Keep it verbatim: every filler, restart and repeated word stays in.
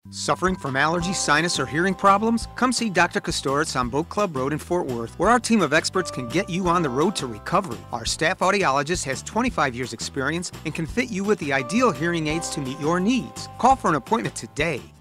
Suffering from allergies, sinus, or hearing problems? Come see Doctor Kastouritz on Boat Club Road in Fort Worth, where our team of experts can get you on the road to recovery. Our staff audiologist has twenty-five years experience and can fit you with the ideal hearing aids to meet your needs. Call for an appointment today.